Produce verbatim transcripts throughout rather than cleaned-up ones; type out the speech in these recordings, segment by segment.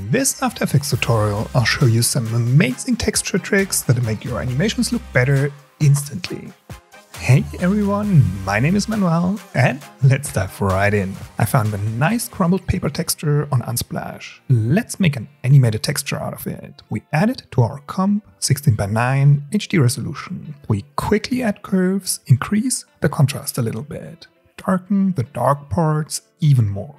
In this After Effects tutorial, I'll show you some amazing texture tricks that make your animations look better instantly. Hey everyone, my name is Manuel and let's dive right in. I found a nice crumbled paper texture on Unsplash. Let's make an animated texture out of it. We add it to our comp, sixteen by nine H D resolution. We quickly add curves, increase the contrast a little bit, darken the dark parts even more.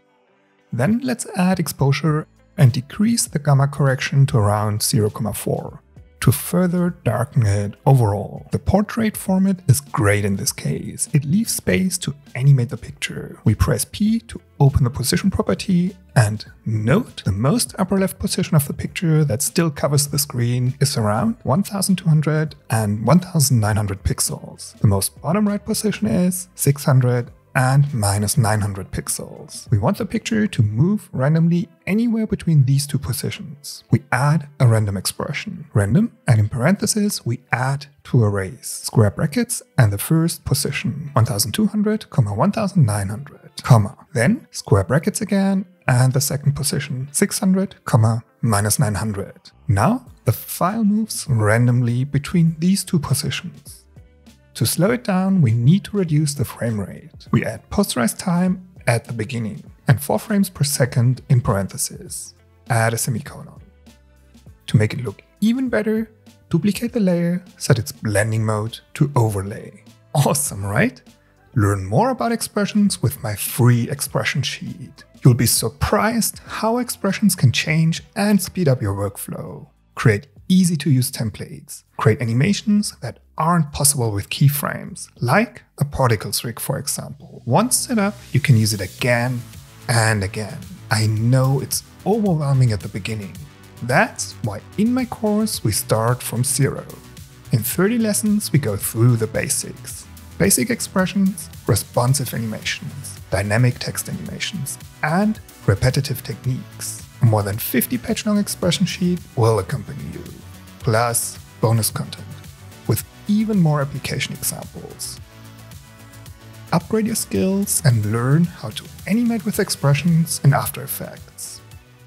Then let's add exposure and decrease the gamma correction to around zero point four to further darken it overall. The portrait format is great in this case. It leaves space to animate the picture. We press P to open the position property and note the most upper left position of the picture that still covers the screen is around one thousand two hundred and one thousand nine hundred pixels. The most bottom right position is six hundred and minus nine hundred pixels. We want the picture to move randomly anywhere between these two positions. We add a random expression. Random, and in parentheses we add to arrays, square brackets, and the first position, one thousand two hundred, one thousand nine hundred, comma. Then square brackets again, and the second position, six hundred, minus nine hundred. Now the file moves randomly between these two positions. To slow it down, we need to reduce the frame rate. We add posterized time at the beginning and four frames per second in parentheses. Add a semicolon. To make it look even better, duplicate the layer, set its blending mode to overlay. Awesome, right? Learn more about expressions with my free expression sheet. You'll be surprised how expressions can change and speed up your workflow. Create easy-to-use templates. Create animations that aren't possible with keyframes, like a particles rig, for example. Once set up, you can use it again and again. I know it's overwhelming at the beginning. That's why in my course we start from zero. In thirty lessons we go through the basics. Basic expressions, responsive animations, dynamic text animations, and repetitive techniques. A more than fifty page long expression sheet will accompany you, plus bonus content with even more application examples. Upgrade your skills and learn how to animate with expressions in After Effects.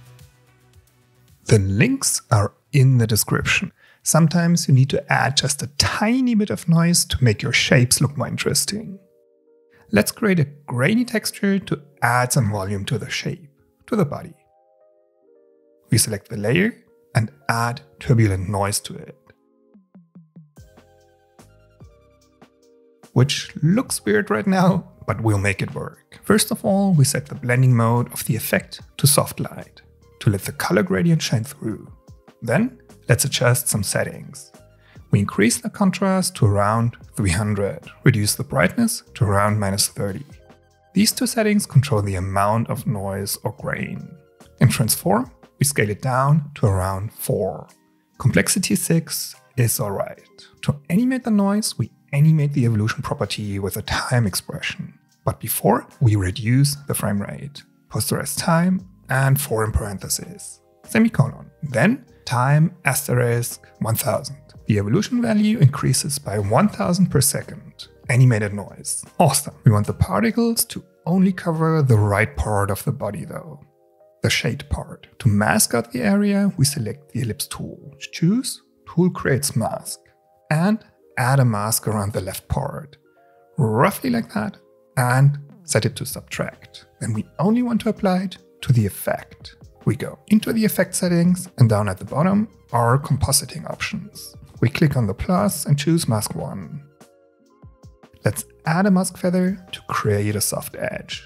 The links are in the description. Sometimes you need to add just a tiny bit of noise to make your shapes look more interesting. Let's create a grainy texture to add some volume to the shape, to the body. We select the layer and add turbulent noise to it, which looks weird right now, but we'll make it work. First of all, we set the blending mode of the effect to soft light to let the color gradient shine through. Then let's adjust some settings. We increase the contrast to around three hundred, reduce the brightness to around minus thirty. These two settings control the amount of noise or grain. In transform, we scale it down to around four. Complexity six is alright. To animate the noise, we animate the evolution property with a time expression. But before, we reduce the frame rate, posterized time, and four in parentheses, semicolon. Then time asterisk one thousand. The evolution value increases by one thousand per second. Animated noise. Awesome. We want the particles to only cover the right part of the body though. The shade part. To mask out the area, we select the ellipse tool. Choose Tool Creates Mask and add a mask around the left part, roughly like that, and set it to subtract. Then we only want to apply it to the effect. We go into the effect settings and down at the bottom are compositing options. We click on the plus and choose mask one. Let's add a mask feather to create a soft edge.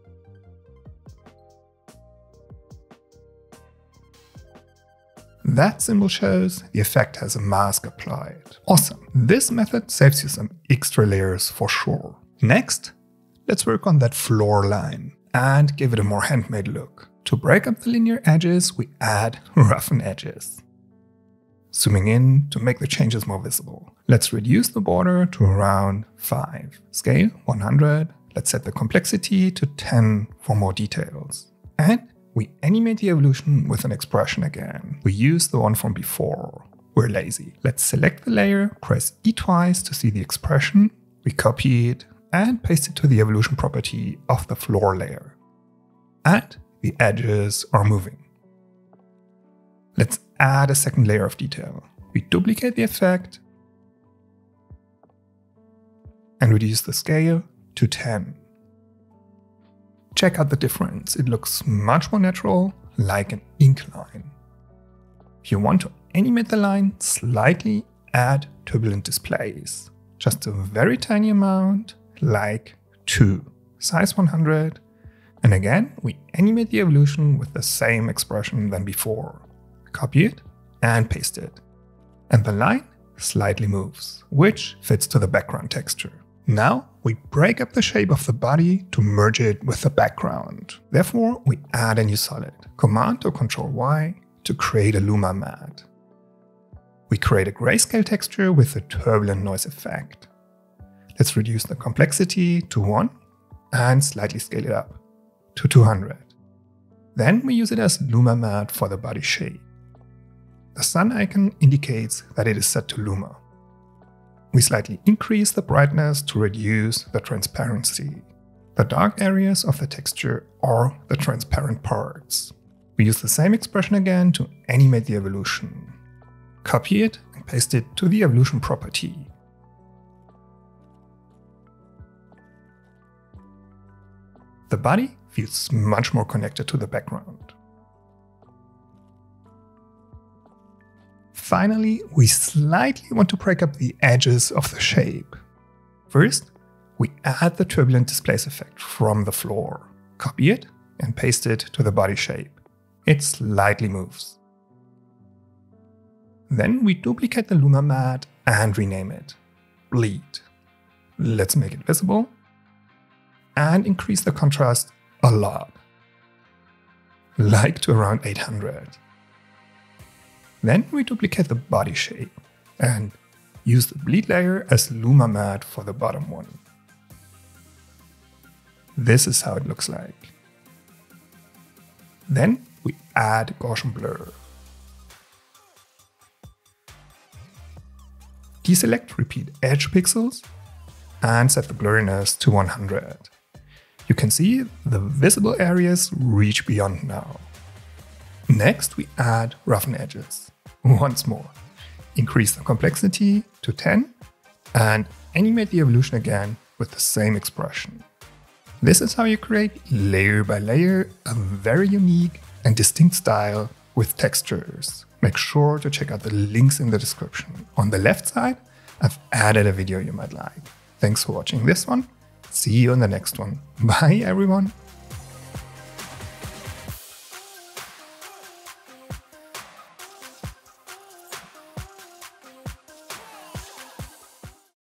That symbol shows the effect has a mask applied. Awesome. This method saves you some extra layers for sure. Next, let's work on that floor line and give it a more handmade look. To break up the linear edges, we add roughen edges. Zooming in to make the changes more visible. Let's reduce the border to around five. Scale one hundred. Let's set the complexity to ten for more details. And we animate the evolution with an expression again. We use the one from before. We're lazy. Let's select the layer, press E twice to see the expression. We copy it and paste it to the evolution property of the floor layer. And the edges are moving. Let's add a second layer of detail. We duplicate the effect and reduce the scale to ten. Check out the difference. It looks much more natural, like an incline. If you want to animate the line slightly, add turbulent displays. Just a very tiny amount, like two, size one hundred. And again, we animate the evolution with the same expression than before. Copy it and paste it. And the line slightly moves, which fits to the background texture. Now we break up the shape of the body to merge it with the background. Therefore, we add a new solid. Command or Control Y to create a luma mat. We create a grayscale texture with a turbulent noise effect. Let's reduce the complexity to one and slightly scale it up to two hundred. Then we use it as luma mat for the body shape. The sun icon indicates that it is set to luma. We slightly increase the brightness to reduce the transparency. The dark areas of the texture are the transparent parts. We use the same expression again to animate the evolution. Copy it and paste it to the evolution property. The body feels much more connected to the background. Finally, we slightly want to break up the edges of the shape. First, we add the turbulent displace effect from the floor. Copy it and paste it to the body shape. It slightly moves. Then we duplicate the luma mat and rename it Bleed. Let's make it visible and increase the contrast a lot, like to around eight hundred. Then we duplicate the body shape and use the bleed layer as luma mat for the bottom one. This is how it looks like. Then we add Gaussian blur. Deselect repeat edge pixels and set the blurriness to one hundred. You can see the visible areas reach beyond now. Next, we add roughen edges. Once more, increase the complexity to ten and animate the evolution again with the same expression. This is how you create layer by layer a very unique and distinct style with textures. Make sure to check out the links in the description. On the left side, I've added a video you might like. Thanks for watching this one. See you in the next one. Bye everyone.